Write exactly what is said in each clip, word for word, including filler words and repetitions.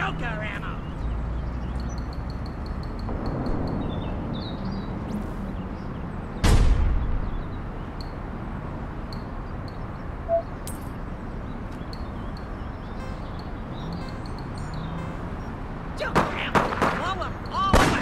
Joker ammo! Joker ammo! Blow 'em all away!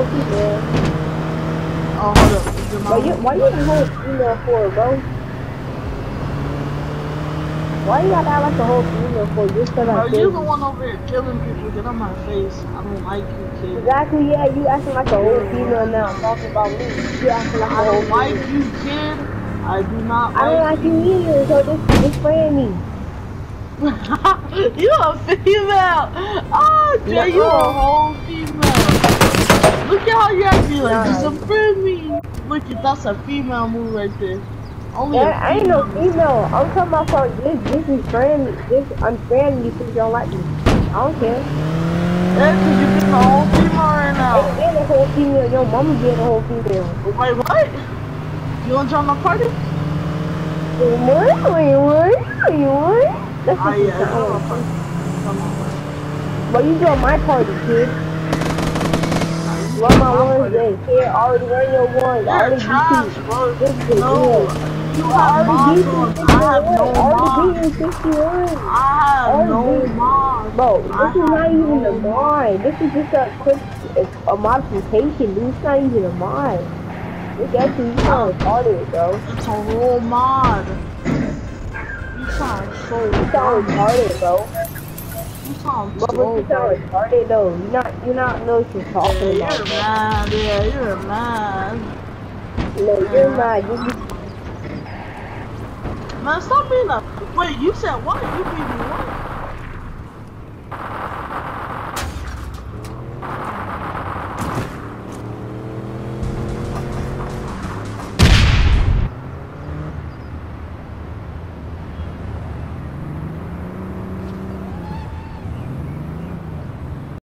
whole female. Oh, hold up. Is it my Why you, whole why you the whole female for, bro? Why you gotta act like the whole female for just cause Bro, I you killed the you? one over here killing people. Get on my face. I don't like you, kid. Exactly, yeah, you acting like a whole You're female now, random. talking about me. You acting like a I whole don't like female. you, kid. I do not I don't like like you. you either, so just, just friend me. You a female. Oh, Jay, you a Nuh-uh. whole female. Look at how you acting like Nah. this. A friend me. Look at that's a female move right there. Only Yeah, a I ain't no female. female. I'm talking about for this, this is friendly. This, I'm friendly because you don't like me. I don't care. Yeah, cause you being a whole female right Ain't now. being a whole female. Your mama being a whole female. Wait, what? You wanna join my party? Wait, what? Wait, what? Wait, what? That's Ah, what you yeah, join my sound party. like. Join my party. But you doing my party, kid. Nah, you Run my join my ones, party. then. Kid, already run your ones. You're Already trash, beat you. bro. This is No, yeah. you have Already beat mods you on. I have sixty-one. no Already beat mods. you sixty-one. I have no Already beat- mods. Bro, I this is not have even no a mod. This is just a quick, a modification, dude. It's not even a mod. Look at you, you sound retarded, bro. It's a whole mod. You sound so You sound dumb. retarded, bro. You sound Bro, so but you sound dumb. retarded, though. You not, you not know what you're talking Yeah, about, you're bro. mad. Yeah, you're mad. No, you're mad. You be Man, stop being a. Wait, you said what? You beat me what?